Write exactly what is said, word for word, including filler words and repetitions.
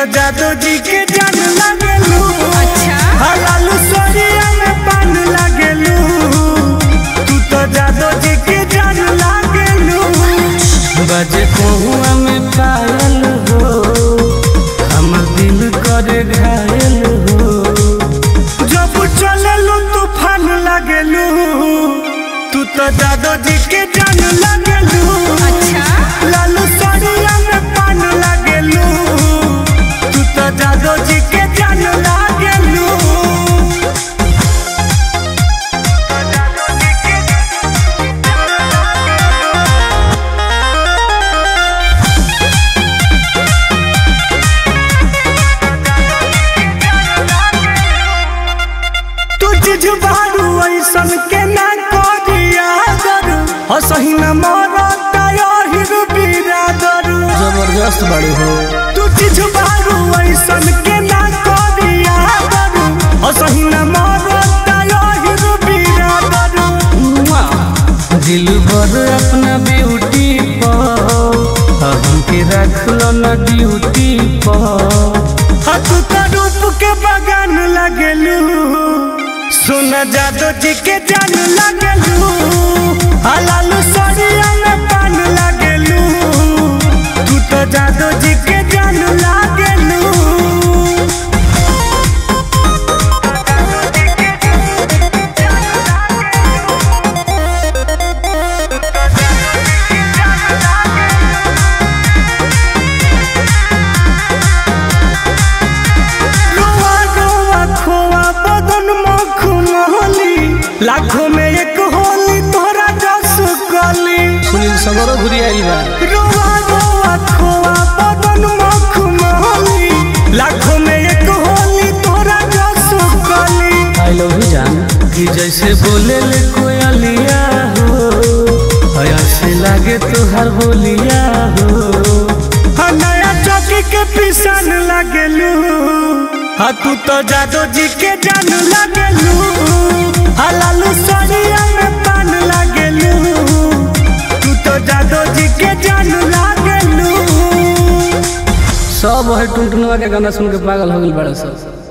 जादू जी के जान लागेलू। अच्छा हलालू सोरिया में पान लागेलू। तू तो जादू जी के जान लागेलू। बजे कोहुआ में पायल हो, हमर दिल करे घायल हो। जब चलेलू तूफान लागेलू। तू तो जादू जी के जान लागेलू। अच्छा लालू सोरिया में पान लागेलू। तू तो जादू जी के जान लागेलू। बारू ऐसन के ना करिया दरू हसही न मरता यही बिरादर। जबरदस्त बाड़ू हो तू चीज बारू ऐसन के ना करिया दरू हसही न मरता यही बिरादर। दिल भर अपना ब्यूटी पर हमके रखलो न ड्यूटी पर। तू तो रूप के बगान लगेलू। सुन जादू जी के जान लागेलू। हलालू सोरिया में पान लागेलू। तू तो जादू जी के जान लागेलू। लाखों में एक होली तोरा जस गली। सुनील सगरो घुरी आई बा रोवा रोवा खोआ बदन मख महली। लाखों में एक होली तोरा जस गली। आई लव यू जान कि जैसे बोले ले कोयलिया हो, हया से लागे तुहार बोलिया हो। नया चौकी के पिसान लागेलू। हाँ तू तो जादू जी के जान लागेलू। हलालू सोरिया में पान लागेलू। तू तो जादू जी के जान लागेलू। सब है टुनटुनवा के गाना सुन के पागल हो गइल बड़ा सब।